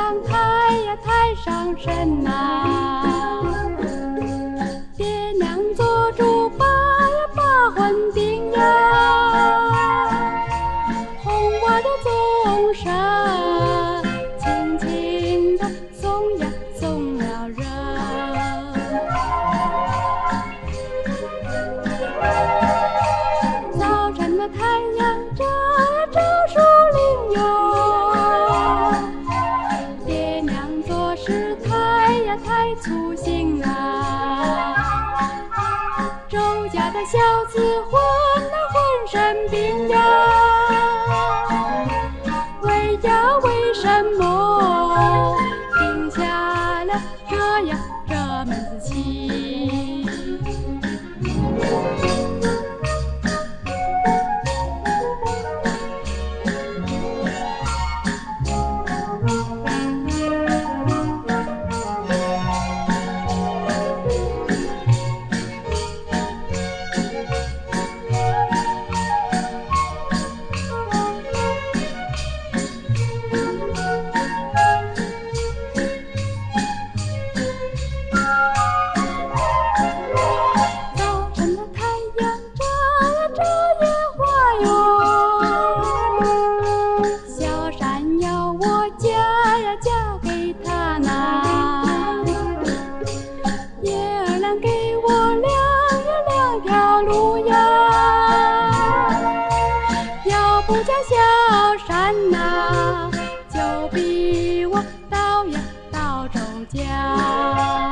阳抬呀抬上身呐，爹娘做主把呀把魂定呀，红我的宗神，轻轻地送呀送了人。早晨的太阳照呀照树林哟，爹娘做事太呀太粗心啊，周家的小子混呐浑身病呀，为什么定下了这门子棋？嫁给他呐，爷儿俩给我两条路呀，要不嫁小山呐，就逼我到周家。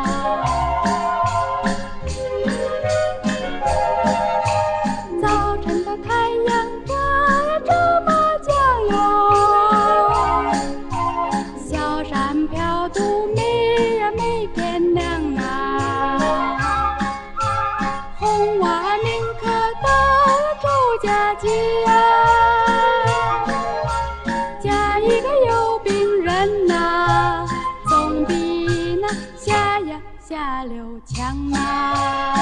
早晨的太阳照呀照麻将哟，小山飘渡美呀美变亮啊，红娃宁可到周家去呀，嫁一个有病人呐，总比那下流强啊。